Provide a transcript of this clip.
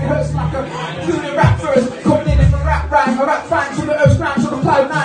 it hurts like a doing a rap first. Coming in the rap rhyme, a rap fan to the earth ground to the cloud nine.